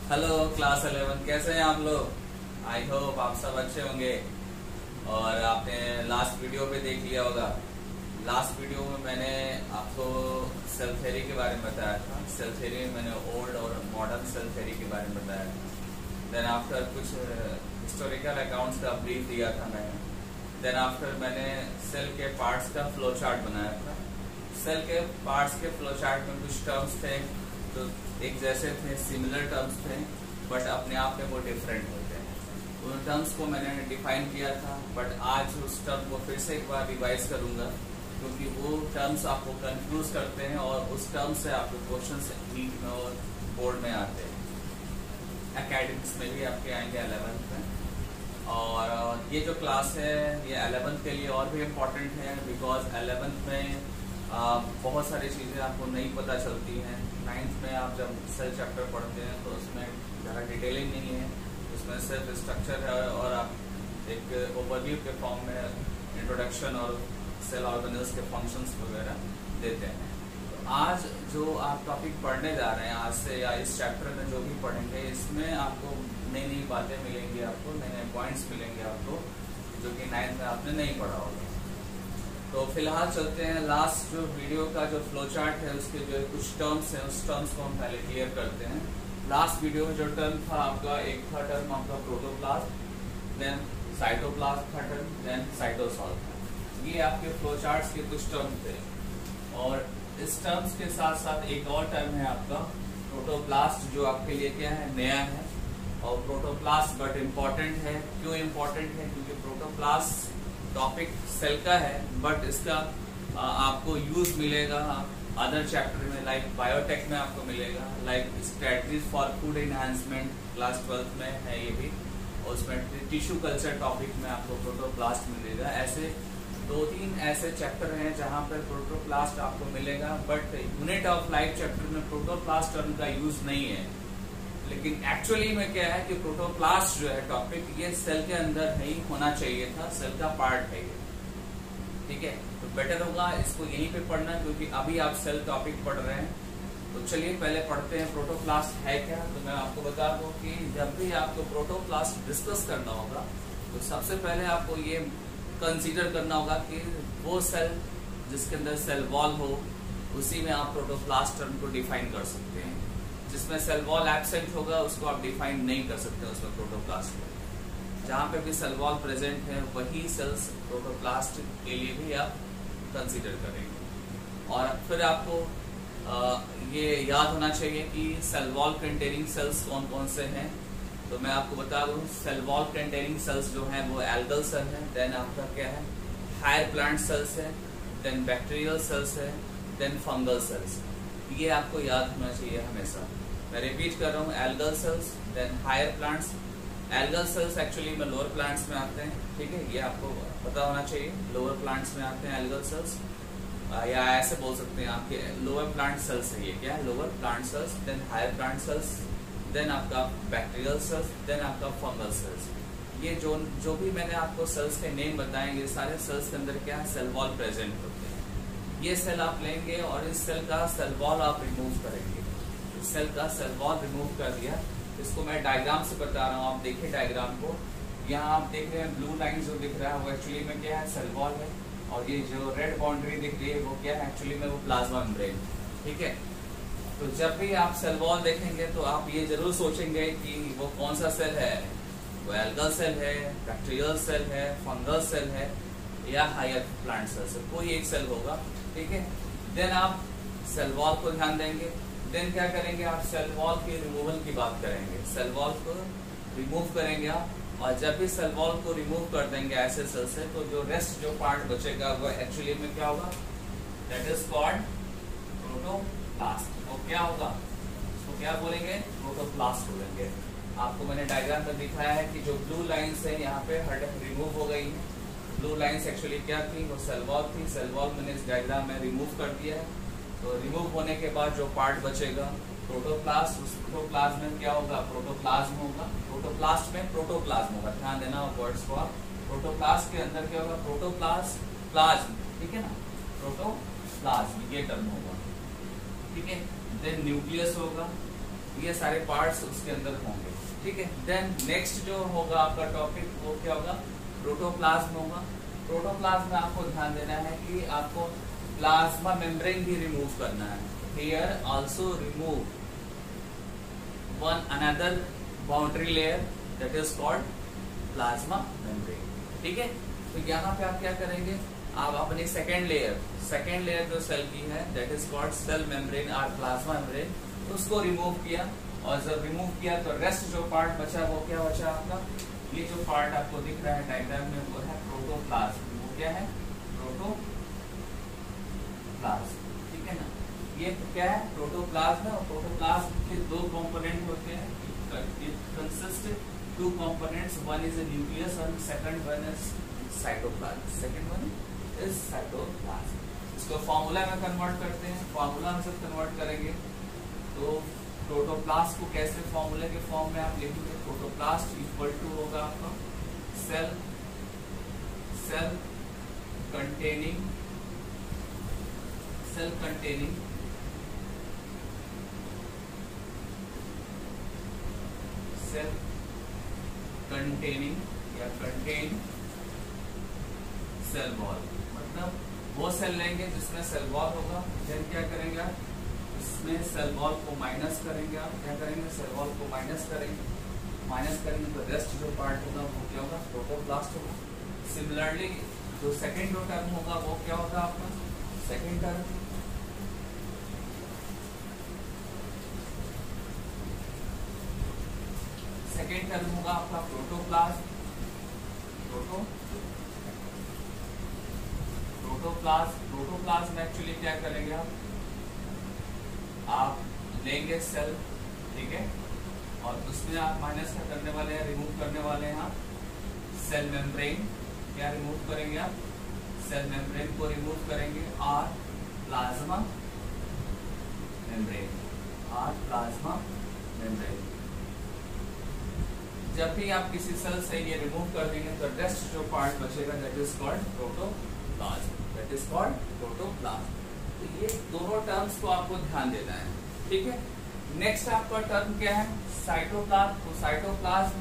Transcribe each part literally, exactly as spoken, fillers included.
Hello class eleven, कैसे हैं आप लोग? आई होप आप सब अच्छे होंगे। और आपने लास्ट वीडियो पे देख लिया होगा। लास्ट वीडियो में मैंने आपको सेल थ्योरी के बारे में बताया था। सेल थ्योरी में मैंने ओल्ड और मॉडर्न सेल थ्योरी के बारे में बताया था। देन आफ्टर कुछ हिस्टोरिकल अकाउंट्स का ब्रीफ दिया था मैंने। देन आफ्टर मैंने सेल के पार्ट्स का फ्लो चार्ट बनाया था। सेल के पार्ट्स के फ्लो चार्ट में कुछ टर्म्स थे जो एक जैसे थे, सिमिलर टर्म्स थे, बट अपने आप में वो डिफरेंट होते हैं। उन टर्म्स को मैंने डिफाइन किया था, बट आज उस टर्म को फिर से एक बार रिवाइज करूंगा क्योंकि वो टर्म्स आपको कंफ्यूज करते हैं और उस टर्म से आपके क्वेश्चंस नीट में और बोर्ड में आते हैं। एकेडमिक्स में भी आपके आएंगे एलेवेंथ में। और ये जो क्लास है ये एलेवेंथ के लिए और भी इम्पोर्टेंट है बिकॉज एलेवेंथ में आ, बहुत सारी चीज़ें आपको नहीं पता चलती हैं। नाइन्थ में आप जब सेल चैप्टर पढ़ते हैं तो उसमें ज़्यादा डिटेलिंग नहीं है, उसमें सिर्फ स्ट्रक्चर है और आप एक ओवरव्यू के फॉर्म में इंट्रोडक्शन और सेल ऑर्गेनेल्स के फंक्शंस वगैरह देते हैं। तो आज जो आप टॉपिक पढ़ने जा रहे हैं आज से या इस चैप्टर में जो भी पढ़ेंगे इसमें आपको नई नई बातें मिलेंगी, आपको नए नए पॉइंट्स मिलेंगे आपको जो कि नाइन्थ में आपने नहीं पढ़ा होगा। तो फिलहाल चलते हैं लास्ट जो वीडियो का जो फ्लो चार्ट है उसके जो कुछ टर्म्स हैं उस टर्म्स को हम पहले क्लियर करते हैं। लास्ट वीडियो में जो टर्म था आपका, एक था टर्म आपका प्रोटोप्लास्ट, देन साइटोप्लास्ट था टर्म, देन साइटोसॉल था। ये आपके फ्लो चार्ट्स के कुछ टर्म थे। और इस टर्म्स के साथ साथ एक और टर्म है आपका प्रोटोप्लास्ट जो आपके लिए क्या है, नया है। और प्रोटोप्लास्ट बट इम्पोर्टेंट है। क्यों इम्पोर्टेंट है? क्योंकि प्रोटोप्लास्ट टॉपिक सेल का है बट इसका आ, आपको यूज मिलेगा अदर चैप्टर में, लाइक बायोटेक में आपको मिलेगा, like strategies for food enhancement class twelfth में है ये भी, और उसमें टिश्यू कल्चर टॉपिक में आपको प्रोटोप्लास्ट मिलेगा। ऐसे दो तीन ऐसे चैप्टर हैं जहां पर प्रोटोप्लास्ट आपको मिलेगा, but unit of life chapter में प्रोटोप्लास्ट टर्म का यूज नहीं है। लेकिन एक्चुअली में क्या है कि प्रोटोप्लास्ट जो है टॉपिक ये सेल के अंदर नहीं होना चाहिए था, सेल का पार्ट है ये, ठीक है। तो बेटर होगा इसको यहीं पे पढ़ना क्योंकि अभी आप सेल टॉपिक पढ़ रहे हैं। तो चलिए पहले पढ़ते हैं प्रोटोप्लास्ट है क्या। तो मैं आपको बता दूं कि जब भी आपको प्रोटोप्लास्ट डिस्कस करना होगा तो सबसे पहले आपको ये कंसीडर करना होगा कि वो सेल जिसके अंदर सेल वॉल हो उसी में आप प्रोटोप्लास्ट टर्म को डिफाइन कर सकते हैं। जिसमें सेल वॉल एब्सेंट होगा उसको आप डिफाइन नहीं कर सकते उसमें प्रोटोप्लास्ट में। जहाँ पे भी सेल वॉल प्रेजेंट है वही सेल्स प्रोटोप्लास्ट के लिए भी आप कंसीडर करेंगे। और फिर आपको आ, ये याद होना चाहिए कि सेल वॉल कंटेनिंग सेल्स कौन कौन से हैं। तो मैं आपको बता दूं सेल वॉल कंटेनिंग सेल्स जो हैं वो एल्गल सेल है, देन आपका क्या है हायर प्लांट सेल्स है, देन बैक्टीरियल सेल्स है, देन फंगल सेल्स। ये आपको याद होना चाहिए हमेशा। मैं रिपीट कर रहा हूँ, algal cells, then higher plants. Algal cells actually में लोअर प्लांट्स में आते हैं, ठीक है, ये आपको पता होना चाहिए। लोअर प्लांट्स में आते हैं एल्गल सेल्स, या ऐसे बोल सकते हैं आपके लोअर प्लांट सेल्स है ये, क्या है lower plant cells, then higher plant cells, then आपका बैक्टीरियल सेल्स, देन आपका फंगल सेल्स। ये जो जो भी मैंने आपको सेल्स के नेम बताए ये सारे सेल्स के अंदर क्या है सेल वॉल प्रेजेंट होते हैं। ये सेल आप लेंगे और इस सेल का सेल वॉल आप रिमूव करेंगे। इस सेल का सेल वॉल रिमूव कर दिया, इसको मैं डायग्राम से बता रहा हूँ, आप देखिए डायग्राम को। यहाँ आप देख रहे हैं ब्लू लाइन जो दिख रहा है वो एक्चुअली में क्या है सेल वॉल है, और ये जो रेड बाउंड्री दिख रही है वो क्या है एक्चुअली में वो प्लाज्मा मेम्ब्रेन, ठीक है। तो जब भी आप सेल वॉल देखेंगे तो आप ये जरूर सोचेंगे कि वो कौन सा सेल है, वो एल्गल सेल है, बैक्टीरियल सेल है, फंगल सेल है या हायर प्लांट सेल है, कोई एक सेल होगा, ठीक है। देन आप सेल वॉल को ध्यान देंगे। देन क्या करेंगे आप सेल वॉल के रिमूवल की बात करेंगे। सेल वॉल को रिमूव करेंगे आप, और जब भी सेल वॉल को रिमूव कर देंगे ऐसे सेल से तो जो रेस्ट जो पार्ट बचेगा वो एक्चुअली में क्या होगा, दैट इज कॉल्ड प्रोटोप्लास्ट। वो क्या होगा, उसको क्या बोलेंगे, प्रोटोप्लास्ट बोलेंगे। आपको मैंने डायग्राम में दिखाया है कि जो ब्लू लाइन्स है यहाँ पे हट रिमूव हो गई है। ब्लू लाइन्स एक्चुअली क्या थी, वो सेल वॉल थी। सेल वॉल मैंने इस डायग्राम में रिमूव कर दिया है। तो रिमूव होने के बाद जो पार्ट बचेगा प्रोटोप्लास्ट, उस प्रोटोप्लाज्म में क्या होगा, प्रोटोप्लाज्म होगा। प्रोटोप्लास्ट में प्रोटोप्लाज्म होगा, ध्यान देना वर्ड्स को आप। प्रोटोप्लास्ट के अंदर क्या होगा, प्रोटोप्लास्ट प्लाज्म, ठीक है ना, प्रोटोप्लाज्म ये टर्म होगा, ठीक है। देन न्यूक्लियस होगा, ये सारे पार्ट्स उसके अंदर होंगे, ठीक है। देन नेक्स्ट जो होगा आपका टॉपिक वो क्या होगा, प्रोटोप्लाज्म होगा। प्रोटोप्लाज्म में आपको ध्यान देना है कि आपको प्लाज्मा मेम्ब्रेन भी रिमूव करना है। Here also remove one another boundary layer that is called plasma membrane, ठीक है। तो यहाँ पे आप क्या करेंगे, आप अपनी सेकेंड लेयर सेकेंड लेयर जो सेल की है that is called cell membrane और प्लाज्मा मेम्ब्रेन, उसको रिमूव किया। और जब रिमूव किया तो रेस्ट जो पार्ट बचा वो क्या बचा आपका, ये जो पार्ट आपको दिख रहा है डायग्राम में वो है प्रोटोप्लाज्म। वो क्या है, प्रोटोप्लाज्म, ठीक है ना। ये क्या है, प्रोटोप्लाज्म है। और प्रोटोप्लाज्म के दो कंपोनेंट होते हैं, it consist two components, one is a nucleus और second one is cytoplasm, second one is cytoplasm. इसको फॉर्मूला में कन्वर्ट करते हैं, फॉर्मूला में सब कन्वर्ट करेंगे तो प्रोटोप्लास्ट को कैसे फॉर्मूले के फॉर्म में आप लिखेंगे, प्रोटोप्लास्ट इक्वल टू होगा आपका cell cell containing cell containing cell containing या कंटेन सेल वॉल। मतलब वो सेल लेंगे जिसमें सेल वॉल होगा, देन क्या करेंगे आप, इसमें सेल वॉल को माइनस करेंगे। आप क्या करेंगे, सेल वॉल को माइनस करेंगे, माइनस करेंगे तो रेस्ट जो पार्ट होगा वो क्या होगा, प्रोटोप्लास्ट होगा। सिमिलरली जो सेकेंड जो टर्म होगा वो क्या होगा आपका, सेकेंड टर्म सेकेंड टर्म होगा आपका प्रोटोप्लास्ट प्रोटो प्रोटोप्लास्ट प्रोटोप्लास्ट में एक्चुअली क्या करेंगे आप आप लेंगे सेल, ठीक है, और उसमें आप माइनस करने वाले हैं, रिमूव करने वाले हैं आप सेल मेम्ब्रेन। क्या रिमूव करेंगे आप, सेल मेम्ब्रेन को रिमूव करेंगे और प्लाज्मा मेम्ब्रेन और प्लाज्मा मेम्ब्रेन। जब भी आप किसी सेल से ये रिमूव कर देंगे तो रेस्ट जो पार्ट बचेगा that is called protoplasm, that is called protoplasm. तो ये दोनों टर्म्स को आपको ध्यान देना है, ठीक है। नेक्स्ट आपका टर्म क्या है, साइटोप्लाज्म। तो साइटोप्लाज्म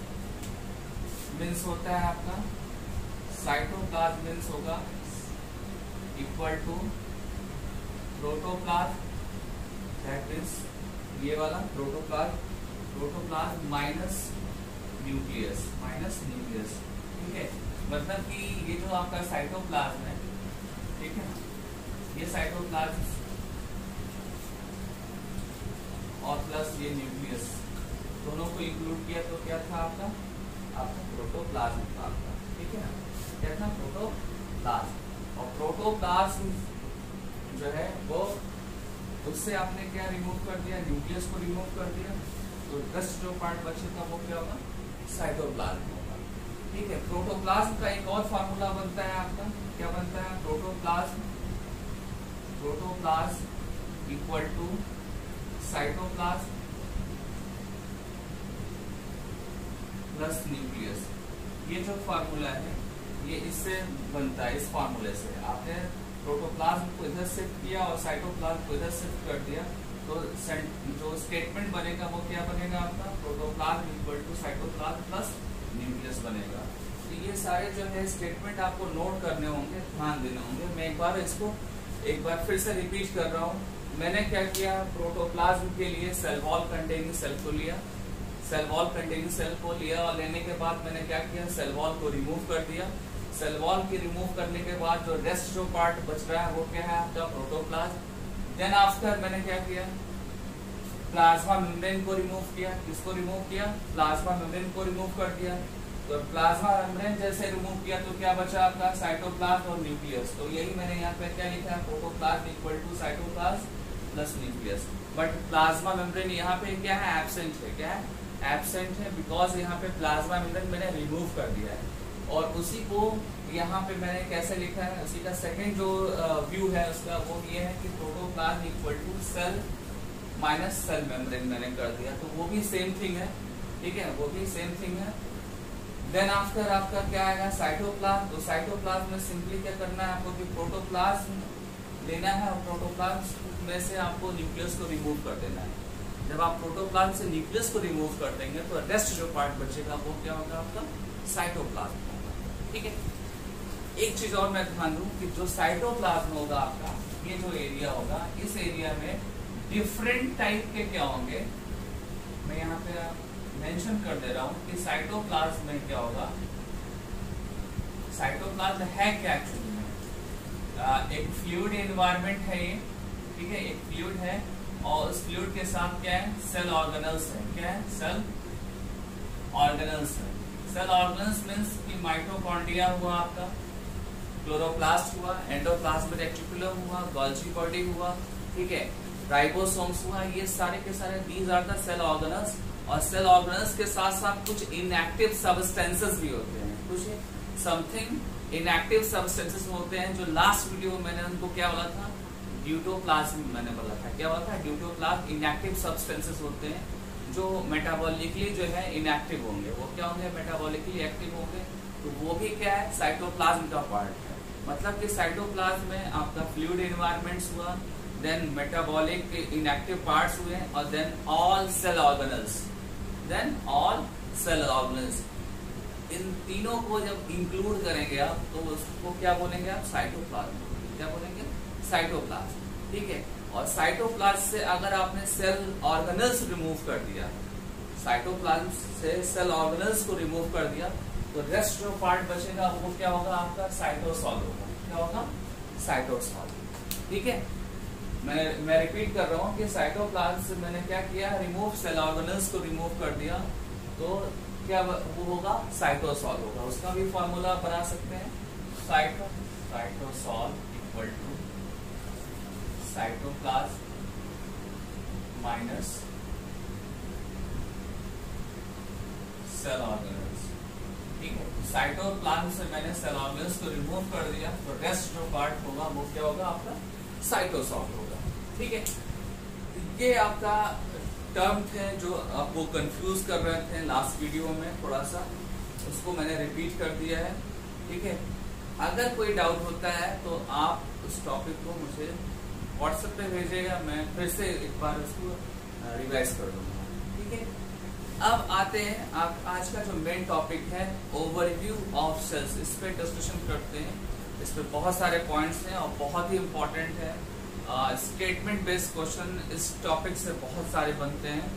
मीन्स होता है आपका, साइटोप्लाज्म मीन्स होगा equal to protoplasm, that is ये वाला protoplasm, protoplasm minus nucleus, minus nucleus, ठीक है। मतलब कि ये जो आपका साइटोप्लाज्म है, ठीक है, ये साइटोप्लाज्म और प्लस ये न्यूक्लियस दोनों को इंक्लूड किया तो क्या था आपका, आपका प्रोटोप्लाज्म था आपका, ठीक है ना। क्या था, प्रोटोप्लाज्म। और प्रोटोप्लाज्म जो है वो उससे आपने क्या रिमूव कर दिया, न्यूक्लियस को रिमूव कर दिया, तो रेस्ट जो पार्ट बचेगा वो क्या होगा, साइटोप्लाज्म होगा, ठीक है। प्रोटोप्लाज्म का एक और फार्मूला बनता है आपका, क्या बनता है, protoplasm protoplasm equal to cytoplasm plus nucleus. ये जो फार्मूला है ये इससे बनता है, इस फार्मूले से आपने प्रोटोप्लाज्म को इधर शिफ्ट किया और साइटोप्लाज्म को इधर शिफ्ट कर दिया, तो जो स्टेटमेंट बनेगा वो क्या बनेगा आपका, protoplasm equal to cytoplasm plus nucleus बनेगा। तो ये सारे जो है स्टेटमेंट आपको नोट करने होंगे, ध्यान देने होंगे। मैं एक बार इसको एक बार फिर से रिपीट कर रहा हूँ। मैंने क्या किया, प्रोटोप्लाज्म के लिए सेल वॉल कंटेनिंग सेल को लिया, सेल वॉल कंटेनिंग सेल को लिया और लेने के बाद मैंने क्या किया, सेल वॉल को रिमूव कर दिया। सेल वॉल की रिमूव करने के बाद जो रेस्ट जो पार्ट बच रहा है वो क्या है आपका, प्रोटोप्लाज्म। देन आफ्टर मैंने क्या किया, प्लाज्मा मेम्ब्रेन को रिमूव किया। किसको रिमूव किया, प्लाज्मा मेम्ब्रेन को रिमूव कर दिया। तो प्लाज्मा मेम्ब्रेन जैसे रिमूव किया तो क्या बचा आपका, साइटोप्लाज्म और न्यूक्लियस। तो यही मैंने यहाँ पे क्या लिखा है, protoplasm equal to cytoplasm plus nucleus. But plasma membrane यहाँ पे क्या है, एब्सेंट है। क्या है, एब्सेंट है, बिकॉज यहाँ पे प्लाज्मा मेम्ब्रेन मैंने रिमूव कर दिया है। और उसी को यहाँ पे मैंने कैसे लिखा है, उसी का सेकेंड जो व्यू है उसका वो ये है कि protoplasm equal to cell minus cell membrane मैंने कर दिया। तो वो भी सेम थिंग है, ठीक है, वो भी सेम थिंग है। देन आफ्टर आपका क्या आएगा, साइटोप्लाज्म। तो साइटोप्लाज्म में सिंपली क्या करना है आपको कि प्रोटोप्लाज्म लेना है और प्रोटोप्लाज्म में से आपको न्यूक्लियस को रिमूव कर देना है। जब आप प्रोटोप्लाज्म से न्यूक्लियस को रिमूव कर देंगे तो रेस्ट जो पार्ट बचेगा वो क्या होगा आपका साइटोप्लाज्म होगा। ठीक है, एक चीज और मैं ध्यान दूं कि जो साइटोप्लाज्म होगा आपका, ये जो एरिया होगा, इस एरिया में डिफरेंट टाइप के क्या होंगे, मैं यहाँ पे मेंशन कर दे रहा हूँ कि साइटोप्लाज्म में क्या होगा। साइटोप्लाज्म है क्या एक्चुअली में, आ, एक फ्लूइड एनवायरनमेंट है ये, ठीक है, एक फ्लूइड है और उस फ्लूइड के साथ क्या है, सेल ऑर्गेनल्स है। क्या है, सेल ऑर्गेनल्स है। सेल ऑर्गेनल्स मींस कि माइटोकॉन्ड्रिया हुआ आपका, क्लोरोप्लास्ट हुआ, एंडोप्लाज्मिक रेटिकुलम हुआ, गोल्गी बॉडी हुआ, ठीक है, राइबोसोम्स हुआ, ये सारे के सारे these are the cell organelles. और सेल ऑर्गेनल्स के साथ साथ कुछ इनएक्टिव सब्सटेंसेस भी होते हैं, कुछ समथिंग इनएक्टिव सब्सटेंसेस होते हैं, जो लास्ट वीडियो में मैंने उनको क्या बोला था, ड्यूटोप्लाज्म मैंने बोला था। क्या बोला था, ड्यूटोप्लाज्म इनएक्टिव सब्सटेंसेस होते हैं जो मेटाबॉलिकली जो है इनएक्टिव होंगे। वो क्या होंगे, मेटाबॉलिकली एक्टिव होंगे, तो वो भी क्या है, साइटोप्लाज्म का पार्ट है। मतलब कि साइटोप्लाज्म में आपका फ्लूइड एनवायरनमेंट्स हुआ, देन मेटाबॉलिक इनएक्टिव पार्ट्स हुए, और then all cell organelles, then all cell organelles. इन तीनों को जब इंक्लूड करेंगे आप तो उसको क्या बोलेंगे आप, साइटोप्लाज्म। क्या बोलेंगे, साइटोप्लाज्म। ठीक है, और साइटोप्लाज्म से अगर आपने सेल ऑर्गेनल्स रिमूव कर दिया, साइटोप्लाज्म से सेल ऑर्गेनल्स को रिमूव कर दिया, तो रेस्ट जो पार्ट बचेगा वो क्या होगा आपका, साइटोसॉल होगा। क्या होगा, साइटोसॉल। ठीक है, मैं मैं रिपीट कर रहा हूँ कि साइटोप्लाज्म से मैंने क्या किया, रिमूव सेल ऑर्गेनल्स को रिमूव कर दिया, तो क्या वो होगा, साइटोसॉल होगा। उसका भी फॉर्मूला बना सकते हैं, cyto cytosol equal to cytoplasm minus cell organelles. ठीक है, साइटोप्लाज्म से मैंने सेल ऑर्गेनल्स को रिमूव कर दिया, तो रेस्ट जो पार्ट होगा वो क्या होगा आपका, साइटोसॉल होगा। ठीक है, ये आपका टर्म थे जो आपको कंफ्यूज कर रहे थे लास्ट वीडियो में, थोड़ा सा उसको मैंने रिपीट कर दिया है। ठीक है, अगर कोई डाउट होता है तो आप उस टॉपिक को मुझे व्हाट्सएप पे भेजिएगा, मैं फिर से एक बार उसको रिवाइज कर दूंगा। ठीक है, अब आते हैं आप आज का जो मेन टॉपिक है, ओवरव्यू ऑफ सेल्स। इस पे डिस्कशन करते हैं। इस पे बहुत सारे पॉइंट्स हैं और बहुत ही इंपॉर्टेंट है। स्टेटमेंट बेस्ड क्वेश्चन इस टॉपिक से बहुत सारे बनते हैं।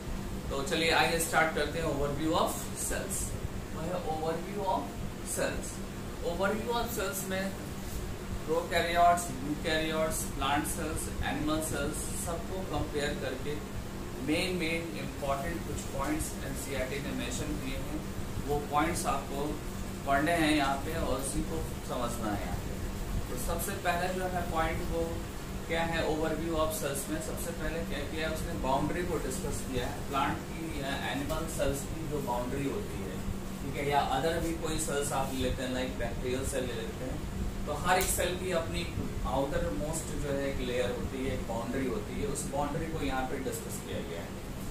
तो चलिए आइए स्टार्ट करते हैं ओवरव्यू ऑफ सेल्स। वह है overview of cells. Overview of cells में prokaryotes, eukaryotes, plant cells, animal cells सबको कंपेयर करके मेन मेन इंपॉर्टेंट कुछ पॉइंट्स एनसीईआरटी ने मेंशन किए हैं, वो पॉइंट्स आपको पढ़ने हैं यहाँ पे और उसी को समझना है यहाँ पे। तो सबसे पहले जो है पॉइंट वो क्या है, ओवरव्यू ऑफ सेल्स में सबसे पहले क्या किया है, उसने बाउंड्री को डिस्कस किया है। प्लांट की या एनिमल सेल्स की जो बाउंड्री होती है, ठीक है, या अदर भी कोई सेल्स आप ले लेते हैं, लाइक बैक्टीरियल सेल ले लेते हैं, तो हर एक सेल की अपनी आउटर मोस्ट जो है एक लेयर होती है, एक बाउंड्री होती है। उस बाउंड्री को यहाँ पे डिस्कस किया गया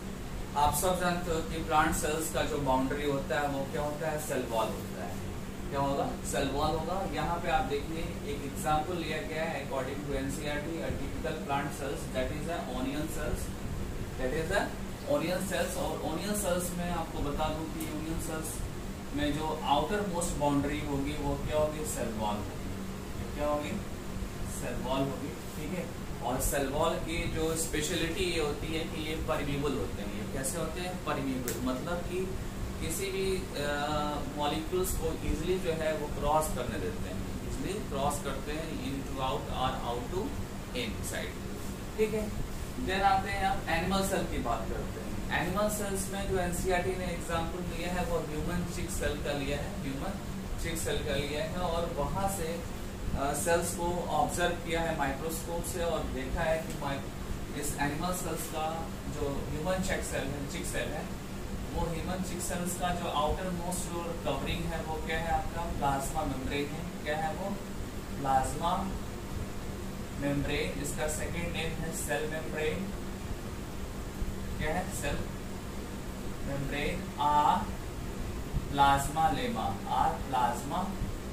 है। आप सब जानते हो कि प्लांट सेल्स का जो बाउंड्री होता है वो क्या होता है, सेल वॉल होता है। क्या होगा, सेल वॉल होगा। यहाँ पे आप देखिए एक एग्जांपल लिया गया है according to NCERT, a typical plant cells that is a onion cells, that is a onion cells. और ओनियन सेल्स में आपको बता दूं कि ओनियन सेल्स में जो आउटर मोस्ट बाउंड्री होगी वो क्या होगी, सेल वॉल होगी। क्या होगी, सेल वॉल होगी। ठीक है, और सेल वॉल की जो स्पेशलिटी ये होती है कि ये परमिएबल होते हैं। ये कैसे होते हैं, परमिएबल, मतलब कि किसी भी मॉलिक्यूल्स को इजीली जो है वो क्रॉस करने देते हैं, इजीली क्रॉस करते हैं इन टू आउट और आउट टू इन साइड। ठीक है, देन आते हैं आप एनिमल सेल की बात करते हैं। एनिमल सेल्स में जो एनसीईआरटी ने एग्जांपल लिया है वो ह्यूमन चिक सेल का लिया है, ह्यूमन चिक सेल का लिया है, और वहां से सेल्स uh, को ऑब्जर्व किया है माइक्रोस्कोप से और देखा है कि इस एनिमल सेल्स का जो ह्यूमन चिक सेल है चिक सेल है वो ह्यूमन चिक सेल्स का जो आउटर मोस्ट जो कवरिंग है वो क्या है आपका, प्लाज्मा मेम्ब्रेन है। क्या है वो, प्लाज्मा मेम्ब्रेन। इसका सेकेंड नेम है सेल मेम्ब्रेन। क्या है, cell membrane. Or plasmalemma, or plasma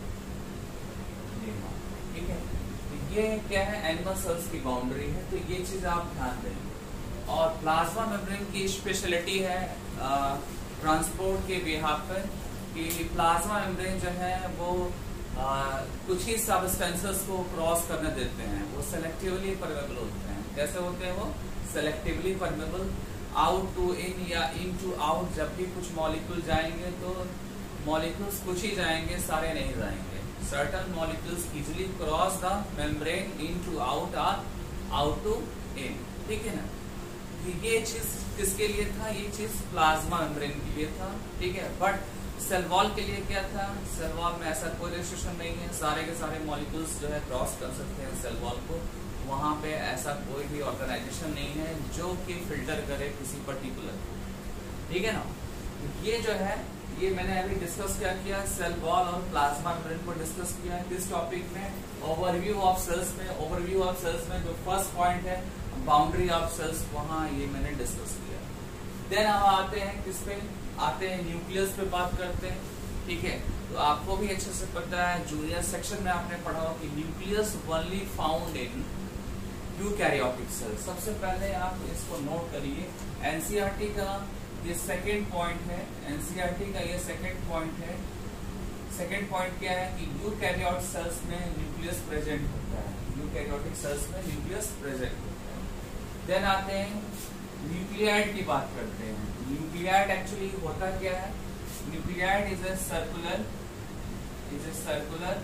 lemma. ठीक है, तो ये क्या है, एनिमल सेल्स की बाउंड्री है। तो ये चीज आप ध्यान दें। और प्लाज्मा मेम्ब्रेन की स्पेशलिटी है ट्रांसपोर्ट के बिहाफ पर कि प्लाज्मा मेम्ब्रेन जो है वो आ, कुछ ही सब्सटेंसेस को क्रॉस करने देते हैं, वो सेलेक्टिवली परमेबल होते हैं। कैसे होते हैं वो? Selectively permeable, out to in या इन टू आउट। जब भी कुछ मॉलिक्यूल जाएंगे तो मॉलिक्यूल्स कुछ ही जाएंगे, सारे नहीं जाएंगे। Certain molecules easily cross the membrane in to out और आउट टू इन, ठीक है ना। ये चीज किसके लिए था? ये चीज प्लाज्मा मेम्ब्रेन के लिए था, ठीक है। बट सेल वॉल के लिए क्या था? सेल वॉल में ऐसा कोई रेस्ट्रिक्शन नहीं है, सारे के सारे मॉलिक्यूल्स जो है क्रॉस कर सकते हैं सेल वॉल को। वहां पे ऐसा कोई भी ऑर्गेनाइजेशन नहीं है जो कि फिल्टर करे किसी पर्टिकुलर, ठीक है ना। ये जो है ये मैंने अभी डिस्कस क्या किया, सेल वॉल और प्लाज्मा मेम्ब्रेन को डिस्कस किया किस टॉपिक में? ओवरव्यू ऑफ सेल्स में। ओवरव्यू ऑफ सेल्स में जो फर्स्ट पॉइंट है बाउंड्री ऑफ सेल्स, वहां ये मैंने डिस्कस किया। देन हम आते हैं किस पे? आते हैं न्यूक्लियस पे बात करते हैं, ठीक है। तो आपको भी अच्छे से पता है, जूनियर सेक्शन में आपने पढ़ा हो कि nucleus only found in eukaryotic cell. सबसे पहले आप इसको नोट करिए, एनसीईआरटी का ये सेकेंड पॉइंट है, एनसीईआरटी का ये सेकेंड पॉइंट है। सेकेंड पॉइंट क्या है कि यूकैरियोट सेल्स में न्यूक्लियस प्रेजेंट होता है, यूकैरियोटिक सेल्स में न्यूक्लियस प्रेजेंट होता है। देन आते हैं न्यूक्लियाइड की बात करते हैं। न्यूक्लियाइड एक्चुअली होता क्या है? Nucleoid is a circular is a circular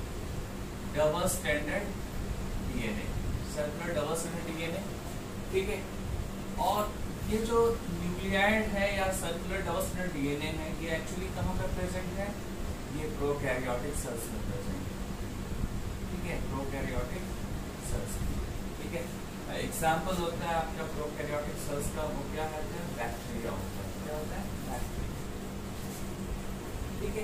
double standard DNA, circular double standard DNA, ठीक है। और ये जो न्यूक्लियाइड है या सर्कुलर डबल स्टैंडर्ड डीएनए है, ये एक्चुअली कहाँ पर प्रेजेंट है? ये प्रोकैरियोटिक सेल्स में प्रेजेंट है, ठीक है, प्रोकैरियोटिक सेल्स में, ठीक है। एग्जाम्पल होता है आपका प्रोकैरियोटिक सेल्स का, वो क्या है? बैक्टीरिया होता है। क्या होता है? बैक्टीरिया, ठीक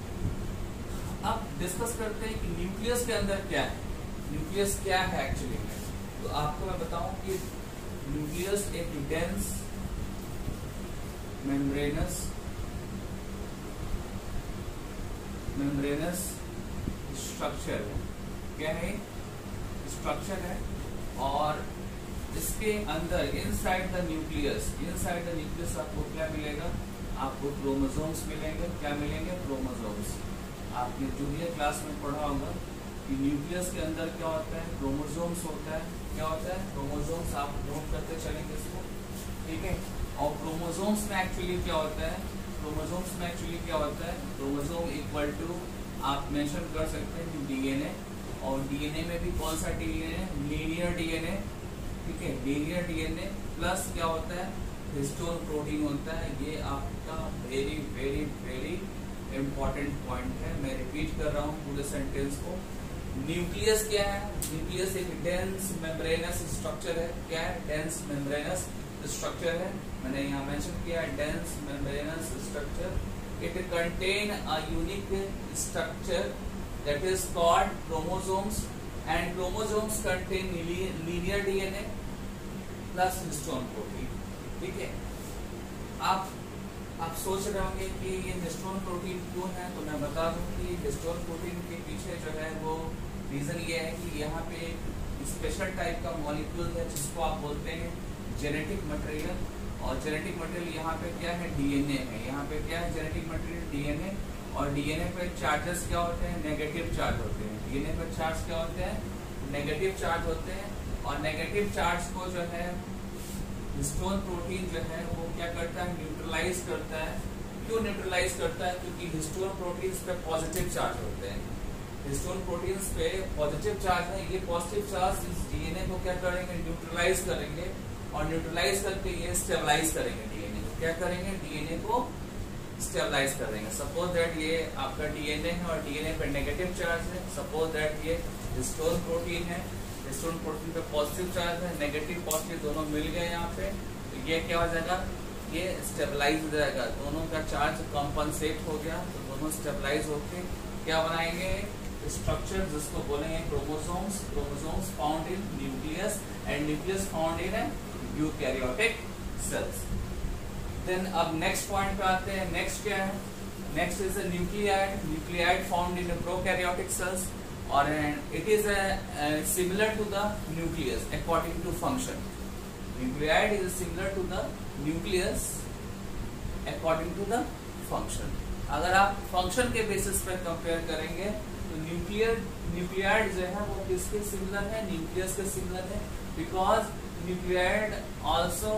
है। अब डिस्कस करते हैं कि न्यूक्लियस के अंदर क्या है, न्यूक्लियस क्या है एक्चुअली में। तो आपको मैं बताऊं कि न्यूक्लियस एक डेंस मेम्ब्रेनस मेम्ब्रेनस स्ट्रक्चर है। क्या है? स्ट्रक्चर है। और इसके अंदर inside the nucleus, inside the nucleus आपको क्या मिलेगा? आपको क्रोमोसोम्स मिलेंगे। क्या मिलेंगे? क्रोमोसोम्स। आपने जूनियर क्लास में पढ़ा होगा कि न्यूक्लियस के अंदर क्या होता है? क्रोमोसोम्स होता है। क्या होता है? क्रोमोसोम्स। आप नोट करते चलेंगे इसको, ठीक है। और क्रोमोसोम्स में एक्चुअली क्या होता है? क्रोमोसोम्स में एक्चुअली क्या होता है? क्रोमोसोम इक्वल टू आप मेंशन कर सकते हैं डीएनए, और डीएनए में भी कौन सा डीएनए? लीनियर डीएनए, ठीक है। लीनियर डीएनए प्लस क्या होता है? हिस्टोन प्रोटीन होता है। ये आपका very very very important point है, मैं रिपीट कर रहा हूँ पूरे सेंटेंस को। न्यूक्लियस क्या है? न्यूक्लियस एक डेंस मेम्ब्रेनस स्ट्रक्चर है। क्या है? डेंस मेम्ब्रेनस स्ट्रक्चर है। मैंने यहाँ मेंशन किया है dense membranous structure. It contain a unique structure that is called chromosomes, and chromosomes contain linear D N A plus histone protein, ठीक है। आप आप सोच रहे होंगे कि ये हिस्टोन प्रोटीन क्यों है, तो मैं बता दूं कि हिस्टोन प्रोटीन के पीछे जो है वो रीजन ये है कि यहाँ पे स्पेशल टाइप का मॉलिक्यूल है जिसको आप बोलते हैं जेनेटिक मटेरियल। और जेनेटिक मटेरियल यहाँ पे क्या है? डीएनए है। यहाँ पे क्या है? Genetic material DNA. और डीएनए पे चार्जेस क्या होते हैं? नेगेटिव चार्ज होते हैं। डीएनए पे चार्ज क्या होते हैं? नेगेटिव चार्ज होते हैं। और नेगेटिव चार्ज को जो है हिस्टोन प्रोटीन जो है वो क्या करता है? न्यूट्रलाइज करता है। क्यों न्यूट्रलाइज करता है? क्योंकि हिस्टोन प्रोटीन्स पे पॉजिटिव चार्ज होते हैं। हिस्टोन प्रोटीन्स पे पॉजिटिव चार्ज है। ये पॉजिटिव चार्ज इस डीएनए को क्या करेंगे? न्यूट्रलाइज करेंगे। और न्यूट्रलाइज करके ये स्टेबलाइज करेंगे डीएनए को। क्या करेंगे? डीएनए को स्टेबलाइज करेंगे। सपोज दैट ये आपका डीएनए है और डीएनए पे नेगेटिव चार्ज है। सपोज दैट ये हिस्टोन प्रोटीन है, हिस्टोन प्रोटीन पे पॉजिटिव चार्ज है, नेगेटिव पॉजिटिव दोनों मिल गए यहाँ पे, तो ये क्या हो जाएगा? ये स्टेबलाइज हो जाएगा। दोनों का चार्ज कंपनसेट हो गया, तो दोनों स्टेबलाइज होके क्या बनाएंगे? स्ट्रक्चर जिसको बोलेंगे chromosomes. Chromosomes found in nucleus and nucleus found in eukaryotic cells. Then अब नेक्स्ट पॉइंट पे आते हैं। नेक्स्ट क्या है? Next is a nucleoid. Nucleoid found in prokaryotic cells और it is similar to the nucleus according to function. Nucleoid is similar to the nucleus according to the function. अगर आप function के basis पर compare करेंगे तो nuclear nuclide जो है वो किसके सिमिलर है, न्यूक्लियस के सिमिलर है, because nucleoid also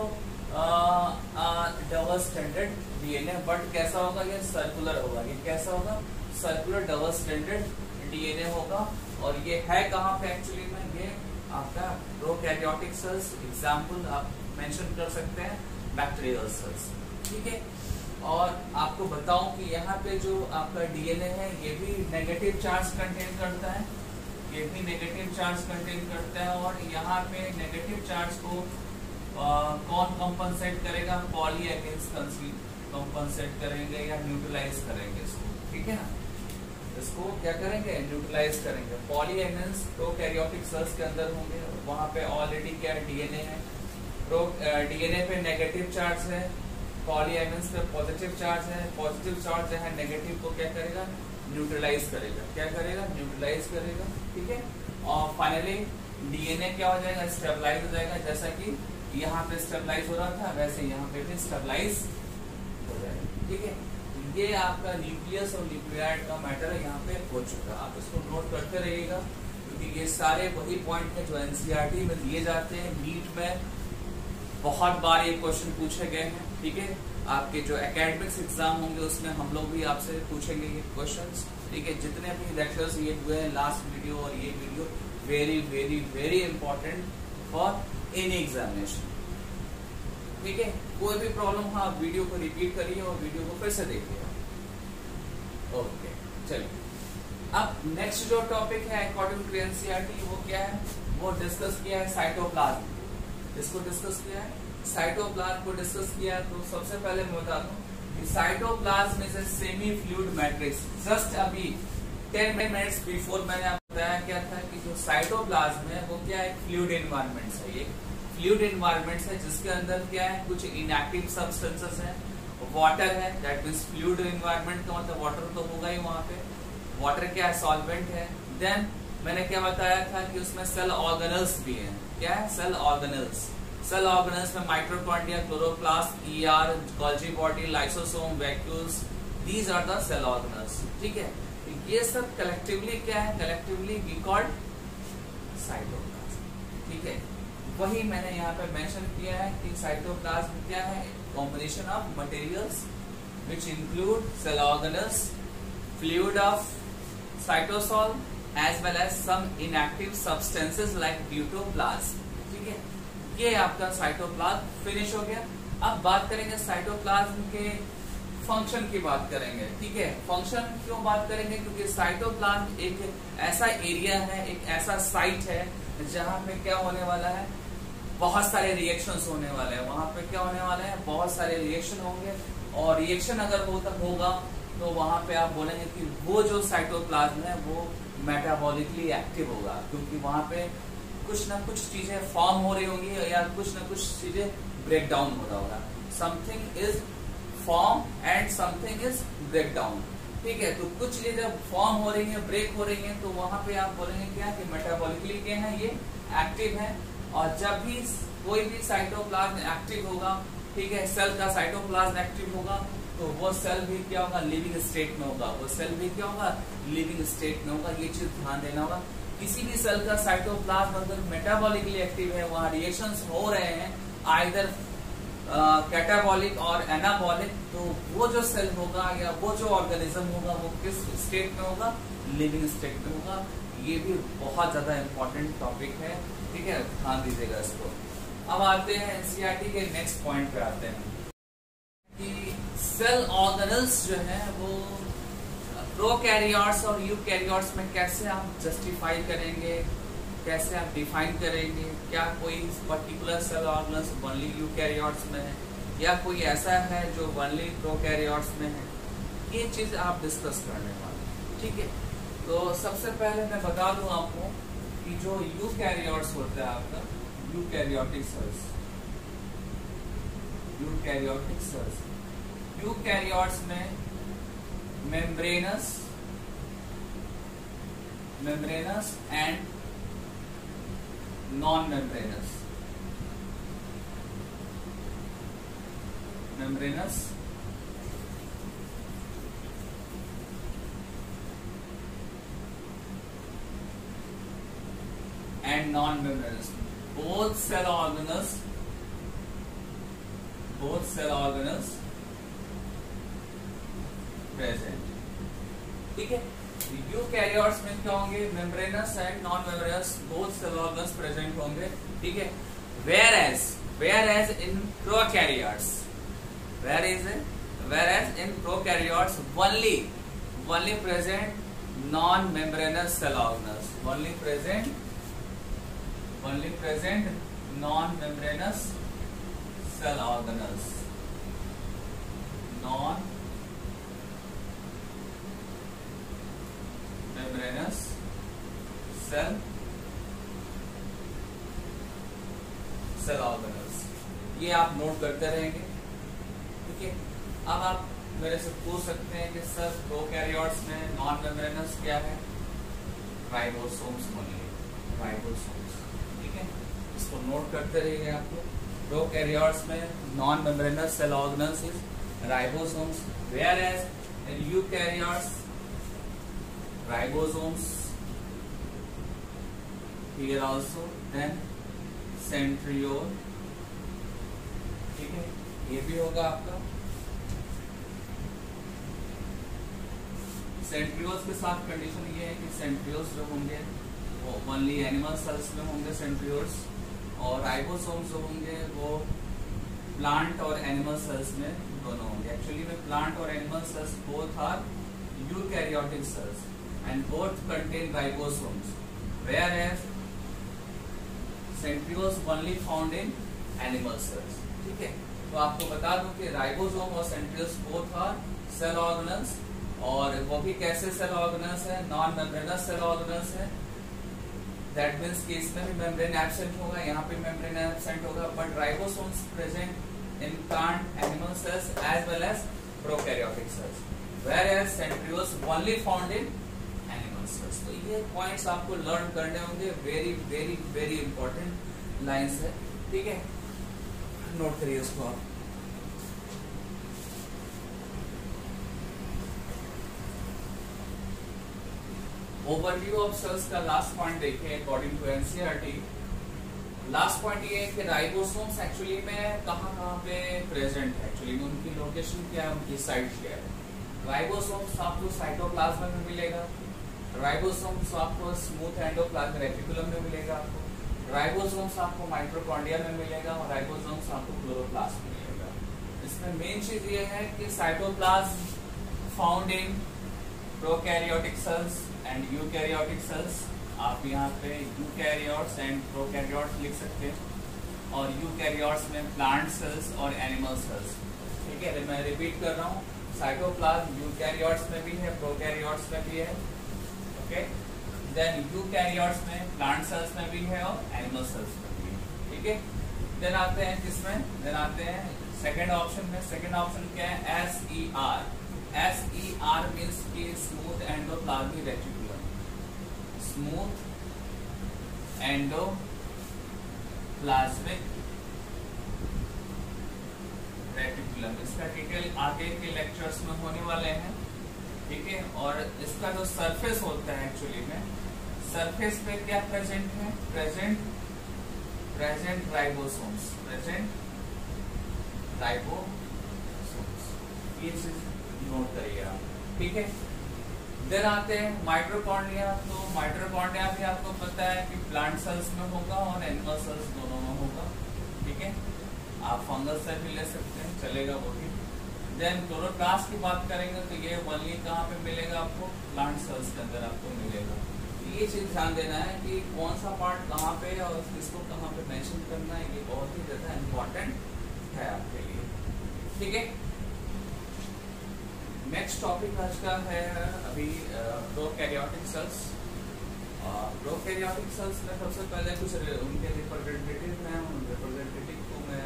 double standard DNA, but कैसा होगा, ये सर्कुलर होगा। ये कैसा होगा, सर्कुलर डबल स्टैंडर्ड डीएनए होगा। और ये है कहाँ पे एक्चुअली में, ये आपका प्रोकैरियोटिक सेल्स, एग्जाम्पल आप मेंशन कर सकते हैं बैक्टीरियल सेल्स, ठीक है। और आपको बताऊं कि यहाँ पे जो आपका डीएनए है ये भी नेगेटिव चार्ज कंटेन करता है, ये भी नेगेटिव चार्ज कंटेन करता है। और यहाँ पे नेगेटिव चार्ज को आ, कौन कंपनसेट करेगा, पॉली अगेंस्ट कंपनसेट करेंगे या न्यूट्रलाइज करेंगे इसको, ठीक है ना। इसको क्या करेंगे, न्यूट्रलाइज करेंगे। पॉली अगेंस्ट प्रोकैरियोटिक सेल्स के अंदर होंगे, वहां पे ऑलरेडी क्या डीएनए है, प्रो डीएनए पे नेगेटिव चार्ज है, पॉली अगेंस्ट पे पॉजिटिव चार्ज है। पॉजिटिव चार्ज जो है नेगेटिव को क्या करेगा, न्यूट्रलाइज करेगा। क्या करेगा, न्यूट्रलाइज करेगा, ठीक है। और फाइनली डीएनए क्या हो जाएगा, स्टेबलाइज हो जाएगा। जैसा कि यहाँ पे स्टेबलाइज हो रहा था वैसे यहाँ पे भी स्टेबलाइज हो जाएगा, ठीक है। ये आपका न्यूक्लियस और न्यूक्लियाइड का मैटर यहाँ पे हो चुका है। आप इसको नोट करते रहिएगा क्योंकि ये सारे वही पॉइंट हैं जो एनसीईआरटी में दिए जाते हैं। नीट में बहुत बार ये क्वेश्चन पूछे गए हैं, ठीक है। आपके जो एकेडमिक्स एग्जाम होंगे उसमें हम लोग भी आपसे पूछेंगे ये क्वेश्चंस, ठीक है। जितने भी लेक्चर्स ये हुए हैं, लास्ट वीडियो और ये video, very very very important for any examination, ठीक है। कोई भी प्रॉब्लम हो आप वीडियो को रिपीट करिए और वीडियो को फिर से देखिए। ओके, चलिए अब नेक्स्ट जो टॉपिक है अकॉर्डिंग टू एनसीईआरटी वो क्या है, वो डिस्कस किया है साइटोप्लाज्म। इसको डिस्कस किया है, साइटोप्लाज्म को डिस्कस किया। तो सबसे पहले मैं बता दूं कि cytoplasm is a semi fluid matrix. Just अभी टेन मिनट्स बिफोर मैंने आपको बताया क्या था कि जो साइटोप्लाज्म है वो क्या है, फ्लूइड एनवायरनमेंट है। ये फ्लूइड एनवायरनमेंट है जिसके अंदर क्या है, कुछ इनएक्टिव सब्सटेंसेस है, वाटर है, दैट मीन्स फ्लूइड एनवायरनमेंट का मतलब वाटर तो होगा ही वहां पे। वाटर क्या है, सॉल्वेंट है। देन मैंने क्या बताया था कि उसमें सेल ऑर्गेनल्स भी हैं। क्या है, सेल ऑर्गेनल्स। सेल ऑर्गेनल्स में mitochondria, chloroplast, ER, Golgi body, lysosome, vacuoles, these are the cell organelles, ठीक है। ये सब कलेक्टिवली क्या है, कलेक्टिवली वी कॉल्ड साइटोप्लाज्म, ठीक है। वही मैंने यहाँ पे मेंशन किया है कि साइटोप्लाज्म क्या है, combination of materials which include cell organelles, fluid of cytosol as well as some inactive substances like ब्यूटोप्लाज्म, ठीक है। ये आपका साइटोप्लाज्म फिनिश हो गया। अब बात करेंगे साइटोप्लाज्म के फंक्शन की बात करेंगे, ठीक है। फंक्शन क्यों बात करेंगे, क्योंकि साइटोप्लाज्म एक ऐसा एरिया है, एक ऐसा साइट है जहाँ पे क्या होने वाला है, बहुत सारे रिएक्शंस होने वाले हैं। वहां पे क्या होने वाले हैं, बहुत सारे रिएक्शन होंगे। और रिएक्शन अगर होता होगा तो वहां पे आप बोलेंगे कि वो जो साइटोप्लाज्म है वो मेटाबॉलिकली एक्टिव होगा, क्योंकि वहां पे कुछ ना कुछ चीजें फॉर्म हो रही होंगी या कुछ ना कुछ चीजें ब्रेक डाउन हो रहा होगा। Something is form and something is break down, ठीक है। तो कुछ चीजें फॉर्म हो रही है, ब्रेक हो रही है, तो वहां पे आप बोलेंगे क्या कि मेटाबॉलिकली क्या है, ये एक्टिव है। और जब भी कोई भी साइटोप्लाज्म एक्टिव होगा, ठीक है, सेल का साइटोप्लाज्म एक्टिव होगा तो वो सेल भी क्या होगा, लिविंग स्टेट में होगा। वो सेल भी क्या होगा, लिविंग स्टेट में होगा। ये चीज ध्यान देना होगा। किसी भी सेल का साइटोप्लाज्म अगर मेटाबॉलिकली एक्टिव है, वहां रिएक्शंस हो रहे हैं आइदर कैटाबॉलिक और एनाबॉलिक, तो वो जो सेल होगा या वो जो ऑर्गेनिज्म होगा वो किस स्टेट में होगा, लिविंग स्टेट में होगा। ये भी बहुत ज्यादा इंपॉर्टेंट टॉपिक है, ठीक है, ध्यान दीजिएगा इसको। अब आते हैं एनसीईआरटी के नेक्स्ट पॉइंट पे आते हैं कि सेल ऑर्गेनल्स जो है वो प्रोकैरियोट्स और यूकैरियोट्स में कैसे आप जस्टिफाई करेंगे, कैसे आप डिफाइन करेंगे। क्या कोई particular cell organelles only eukaryotes में है या कोई ऐसा है जो ओनली प्रोकैरियोट्स में है, ये चीज आप डिस्कस करने वाले, ठीक है। तो सबसे पहले मैं बता दूं आपको कि जो यूकैरियोट्स होता है आपका, eukaryotic cells, eukaryotic cells, eukaryotes में membranous membranous and non membranous membranous and non-membranous. Both cell organelles, both cell organelles present. ठीक है, यूकैरियोट्स में क्या होंगे? Membranous and non membranous both cell organs present होंगे. ठीक है, whereas whereas in prokaryotes where is whereas in prokaryotes only only present non membranous cell organs only present only present non membranous cell organs non membranous cell cell organelles. ये आप note करते रहेंगे. ठीक है, अब आप मेरे से पूछ सकते हैं कि सर प्रोकैरियोट्स में नॉन मेम्ब्रेनस क्या है? Ribosomes only, ribosomes. ठीक है, इसको नोट करते रहिए. आपको प्रोकैरियोट्स में non membranous cell organelles is ribosomes, whereas in eukaryotes ribosomes here also, then centriole. ठीक है, ये भी होगा आपका. सेंट्रियोल्स के साथ कंडीशन ये है कि सेंट्रियोल्स जो होंगे वो ओनली एनिमल सेल्स में होंगे सेंट्रियोल्स, और राइबोसोम्स जो होंगे वो प्लांट और एनिमल सेल्स में दोनों होंगे. एक्चुअली में प्लांट और animal cells both are eukaryotic cells and both contain ribosomes, whereas centrioles only found in animal cells. ठीक है, तो आपको बता दूं कि राइबोसोम और centrioles both are cell organelles, और वो भी कैसे सेल ऑर्गेनल्स है? नॉन मेम्ब्रेनस सेल ऑर्गेनल्स है. दैट मींस कि इसमें भी मेम्ब्रेन एब्सेंट होगा, यहाँ पे मेम्ब्रेन एब्सेंट होगा, but ribosomes present in plant animal cells as well as prokaryotic cells, whereas centrioles only found in तो ये पॉइंट्स आपको लर्न करने होंगे. Very very very important lines है. ठीक है, नोट करिए उसको आप. ओवरव्यू ऑफ सेल्स का लास्ट पॉइंट देखिए according to NCERT. Last point ये है कि राइबोसोम्स एक्चुअली में कहाँ कहाँ पे प्रेजेंट है, एक्चुअली में उनकी लोकेशन क्या है, उनकी साइट क्या है. राइबोसोम्स आपको साइटोप्लाज्म में मिलेगा. राइबोसोम्स आपको स्मूथ एंडोप्लाज्म रेटिकुलम में मिलेगा. आपको राइबोसोम्स आपको माइटोकॉन्ड्रिया में मिलेगा, और राइबोसोम्स आपको क्लोरोप्लास्ट में मिलेगा. इसमें मेन चीज ये है कि cytoplasm found in prokaryotic cells and eukaryotic cells. आप यहाँ पे यूकैरियोट्स एंड प्रोकैरियोट्स लिख सकते हैं, और यूकैरियोट्स में प्लांट सेल्स और एनिमल सेल्स. ठीक है, मैं रिपीट कर रहा हूँ. साइटोप्लाज्म यूकैरियोट्स में भी है, प्रोकैरियोट्स में भी है. ओके, देन यूकैरियोट्स में प्लांट सेल्स में भी है और एनिमल सेल्स में भी है. ठीक है, देन आते हैं किसमें? देन आते हैं सेकंड ऑप्शन में. सेकंड ऑप्शन क्या है? S E R. S E R means की smooth endoplasmic reticulum. Smooth endoplasmic reticulum. इसका डिटेल आगे के लेक्चर्स में होने वाले हैं. ठीक है, और इसका जो सरफेस होता है एक्चुअली में, सरफेस पे क्या प्रेजेंट है? Present present ribosomes, present ribosomes. ये चीज नोट करिए आप. ठीक है, देन आते हैं माइटोकॉन्ड्रिया. तो माइटोकॉन्ड्रिया भी आपको पता है कि प्लांट सेल्स में होगा और एनिमल सेल्स दोनों में होगा. ठीक है, आप फंगस से भी ले सकते हैं, चलेगा वो भी. देन क्लोरोप्लास्ट की बात करेंगे तो ये ओनली कहाँ पे मिलेगा? आपको प्लांट सेल्स के अंदर आपको मिलेगा. ये चीज ध्यान देना है कि कौन सा पार्ट कहाँ पे और किसको कहाँ पे मेंशन करना है. ये बहुत ही ज्यादा इम्पोर्टेंट है आपके लिए. ठीक है, नेक्स्ट टॉपिक आज का है अभी प्रोकैरियोटिक सेल्स. प्रोकैरियोटिक सेल्स में सबसे पहले कुछ उनके रिप्रेजेंटेटिव हैं. उन रिप्रेजेंटेटिव को मैं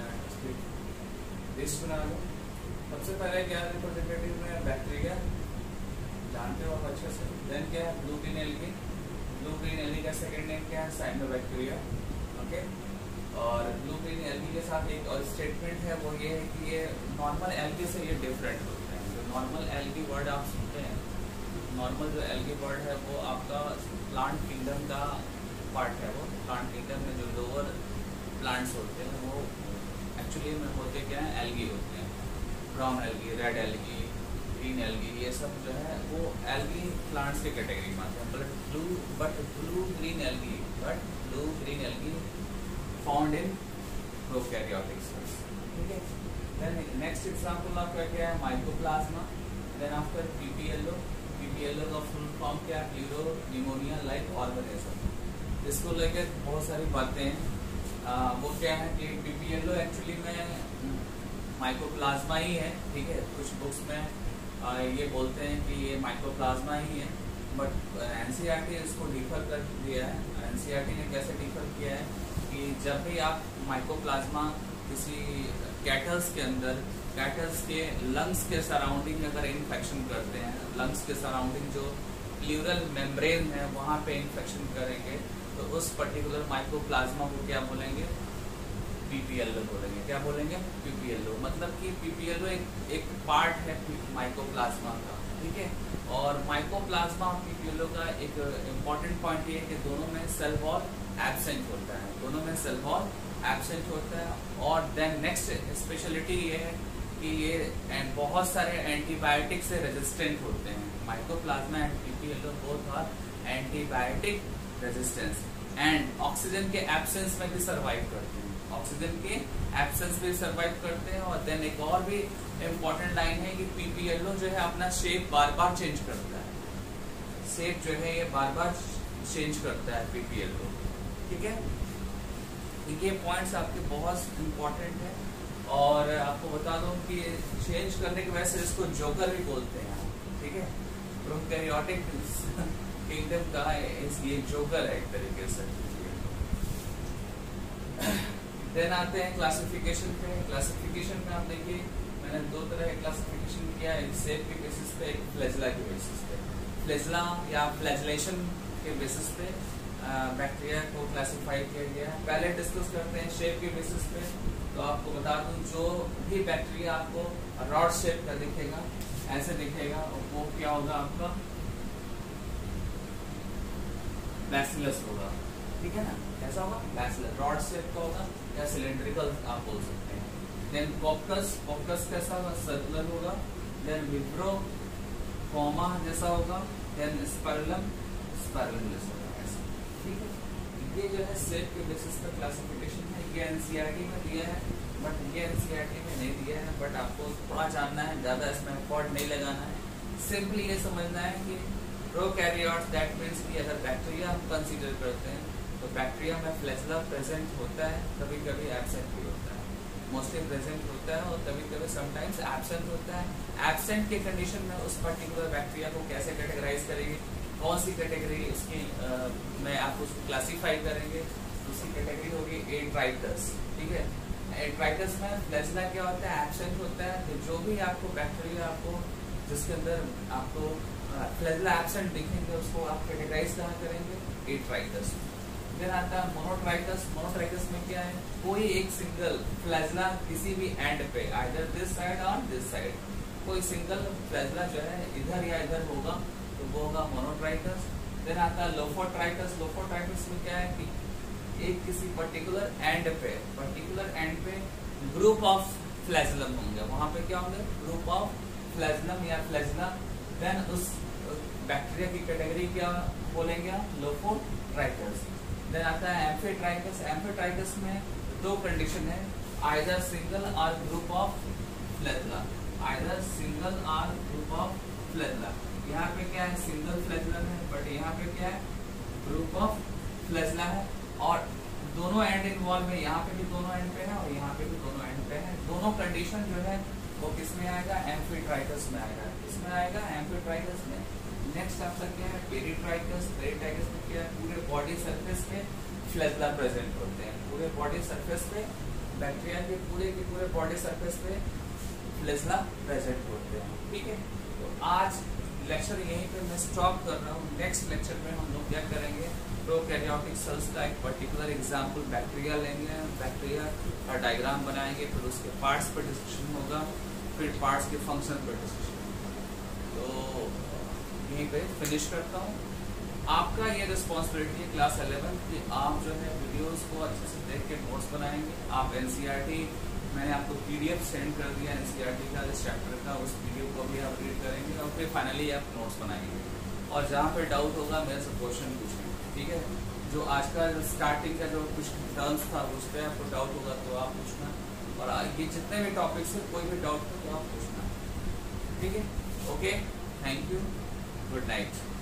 लिस्ट बना लूँ. सबसे पहले क्या रिप्रेजेंटेटिव में बैक्टीरिया, जानते हो आप अच्छे से. देन क्या है? Blue green algae. Blue green algae का सेकंड नेम क्या है? साइनोबैक्टीरिया. ओके, और ब्लू ग्रीन एल्गी के साथ एक और स्टेटमेंट है, वो ये है कि ये नॉर्मल एल्गी से ये डिफरेंट होते हैं। जो नॉर्मल एल्गी वर्ड आप सुनते हैं, नॉर्मल जो एल्गी वर्ड है वो आपका प्लांट किंगडम का पार्ट है। वो प्लांट किंगडम में जो लोअर प्लांट्स होते हैं वो एक्चुअली में होते क्या हैं, एल्गी होते हैं। Brown algae, red algae, green algae, ये सब जो है वो एल्गी प्लांट्स के कैटेगरी में आते हैं। But blue but blue green algae but blue green algae found in prokaryotic cells. ठीक है। देन नेक्स्ट एग्जांपल आपका क्या है, mycoplasma. Then after PPLO, PPLO का फुल फॉर्म क्या है, प्यूरो निमोनिया लाइक ऑर्गेनिज्म। इसको लेकर बहुत सारी बातें हैं। आ, वो क्या है कि पीपीएलओ एक्चुअली में माइकोप्लाज्मा ही है। ठीक है। कुछ बुक्स में आ, ये बोलते हैं कि ये माइकोप्लाज्मा ही है, बट एनसीईआरटी इसको डिफर कर दिया है। एनसीईआरटी ने कैसे डिफर किया है कि जब भी आप माइकोप्लाज्मा किसी कैटल्स के अंदर, कैटल्स के लंग्स के सराउंडिंग में अगर इन्फेक्शन करते हैं, लंग्स के सराउंडिंग जो प्लूरल मेम्ब्रेन है वहाँ पे इन्फेक्शन करेंगे, तो उस पर्टिकुलर माइकोप्लाज्मा को क्या बोलेंगे, पीपीएलओ बोलेंगे। क्या बोलेंगे, पीपीएलओ। मतलब कि पीपीएलओ एक एक पार्ट है माइकोप्लाज्मा का। ठीक है। और माइकोप्लाज्मा और पीपीएलओ का एक इम्पॉर्टेंट पॉइंट ये है कि दोनों में सेल वॉल एब्सेंट होता है, दोनों में सेल वॉल एब्सेंट होता है। और देन नेक्स्ट स्पेशलिटी ये है कि ये एंड बहुत सारे एंटीबायोटिक से रेजिस्टेंट होते हैं। Mycoplasma and PPLO both are antibiotic resistance and oxygen के एब्सेंस में भी सर्वाइव करते हैं, ऑक्सीजन के एब्सेंस में सर्वाइव करते हैं। और देन एक और भी इम्पोर्टेंट लाइन है कि पीपीएलओ जो है अपना शेप बार बार चेंज करता है, शेप जो है ये बार बार चेंज करता है पीपीएलओ। ठीक है। ये पॉइंट्स आपके बहुत इम्पोर्टेंट है। और आपको बता दूं कि चेंज करने की वजह से इसको जोकर भी बोलते हैं। ठीक है। प्रोकैरियोटिक किंगडम का ये जोकर है एक तरीके से। देन आते हैं क्लासिफिकेशन पे। क्लासिफिकेशन में आप देखिए मैंने दो तरह का क्लासिफिकेशन किया है, एक शेप के बेसिस पे, एक फ्लैजेला के बेसिस पे। फ्लैजेला या फ्लैजलेशन के बेसिस पे बैक्टीरिया को क्लासिफाई किया गया है। पहले डिस्कस करते हैं शेप के बेसिस पे। तो आपको बता दूं जो भी बैक्टीरिया आपको रॉड शेप का दिखेगा, ऐसे दिखेगा, वो क्या होगा, आपका बैसिलस होगा। ठीक है ना, ऐसा होगा बैसिलस, रॉड शेप का होगा या सिलेंड्रिकल आप बोल सकते हैं। देन कॉक्टस, कॉक्टस कैसा होगा, सर्कुलर होगा। देन विब्रो कॉमा जैसा होगा। देन स्पाइरलम, स्पाइरलम जैसा होगा। ठीक है। ये जो है शेप के बेसिस पर क्लासिफिकेशन है। ये एनसीईआरटी में दिया है, बट ये एनसीईआरटी में नहीं दिया है, बट आपको थोड़ा जानना है, ज्यादा इसमें एफर्ट नहीं लगाना है। सिंपली ये समझना है कि प्रोकैरियोट्स, दैट मीन्स कि अगर बैक्टीरिया हम कंसीडर करते हैं तो बैक्टीरिया में फ्लैजेला प्रेजेंट होता है, कभी कभी एब्सेंट भी होता है। मोस्टली प्रेजेंट होता है और कभी कभी समटाइम्स एब्सेंट होता है। एब्सेंट के कंडीशन में उस पर्टिकुलर बैक्टीरिया को कैसे कैटेगराइज करेंगे, कौन सी कैटेगरी इसकी आ, में आप उसको क्लासीफाई करेंगे, दूसरी कैटेगरी होगी एट्राइटस। ठीक है। एट्राइटस में फ्लैजेला क्या होता है, एब्सेंट होता है। तो जो भी आपको बैक्टीरिया आपको जिसके अंदर आपको फ्लैजेला एब्सेंट दिखेंगे उसको आप कैटेगराइज कहाँ करेंगे, एट्राइटस। फिर आता है मोनोट्राइटस। मोनोट्राइटस में क्या है, कोई एक सिंगल फ्लैजेला किसी भी एंड पे, आइदर दिस साइड और दिस साइड, कोई सिंगल फ्लैजेला जो है इधर या इधर होगा, तो वो होगा मोनोट्राइटस। फिर आता है लोफोट्राइटस। लोफोट्राइटस में क्या है कि एक किसी पर्टिकुलर एंड पे, पर्टिकुलर एंड पे ग्रुप ऑफ फ्लैजेलम होंगे, वहां पे क्या होंगे, ग्रुप ऑफ फ्लैजेलम या फ्लैजेला। देन उस बैक्टीरिया की कैटेगरी क्या बोलेंगे, लोफोट्राइटस। देन आता है एम्फीट्राइटस। एम्फीट्राइटस में दो कंडीशन है, आइदर सिंगल और group of flagella, either single और ग्रुप ऑफ फ्लैजेला। यहाँ पे क्या है, सिंगल फ्लैजेलम है, बट यहाँ पे क्या है, ग्रुप ऑफ फ्लैजेला है। और दोनों एंड इन्वॉल्व है, यहाँ पे भी दोनों एंड पे है और यहाँ पे भी दोनों एंड पे है। दोनों कंडीशन जो है वो किस में आएगा, एम्फीट्राइटस में आएगा। किसमें आएगा, एम्फीट्राइटस में। नेक्स्ट आपका क्या है, पेरिट्राइटस। पेरिट्राइटस में क्या है, पूरे बॉडी सरफेस पे फ्लैजेला प्रेजेंट होते हैं, पूरे बॉडी सरफेस पे, बैक्टीरिया के पूरे के पूरे बॉडी सरफेस पे फ्लैजेला प्रेजेंट होते हैं। ठीक है। तो आज लेक्चर यहीं पे मैं स्टॉप कर रहा हूँ। नेक्स्ट लेक्चर में हम लोग क्या करेंगे, प्रोकैरियोटिक सेल्स का एक पर्टिकुलर एग्जाम्पल बैक्टीरिया लेंगे, बैक्टीरिया का डायग्राम बनाएंगे, फिर उसके पार्ट्स पर डिस्कशन होगा, फिर पार्ट्स के फंक्शन पर डिस्कशन। तो यहीं पे फिनिश करता हूँ। आपका ये रिस्पॉन्सिबिलिटी है क्लास इलेवन कि आप जो है वीडियोस को अच्छे से देख के नोट्स बनाएंगे। आप एनसीईआरटी, मैंने आपको पीडीएफ सेंड कर दिया एनसीईआरटी का इस चैप्टर का, उस वीडियो को भी आप रीड करेंगे और फिर फाइनली आप नोट्स बनाएंगे। और जहाँ पे डाउट होगा मेरे से क्वेश्चन पूछेंगे, ठीक है। जो आज का स्टार्टिंग का जो कुछ टर्म्स था उस पर आपको डाउट होगा तो आप पूछना, और ये जितने भी टॉपिक्स है कोई भी डाउट हो तो आप पूछना, ठीक है। Okay, thank you, good night.